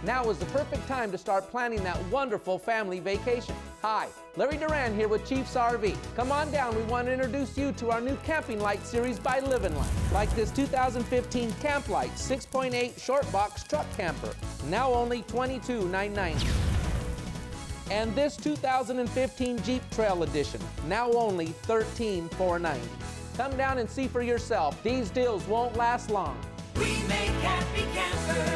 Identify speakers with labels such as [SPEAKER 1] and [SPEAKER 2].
[SPEAKER 1] Now is the perfect time to start planning that wonderful family vacation. Hi, Larry Duran here with Chiefs RV. Come on down, we want to introduce you to our new Camping Lite series by Living Lite. Like this 2015 Camp Lite 6.8 short box truck camper, now only $22,990. And this 2015 Jeep Trail Edition, now only $13,490. Come down and see for yourself. These deals won't last long.
[SPEAKER 2] We make happy campers.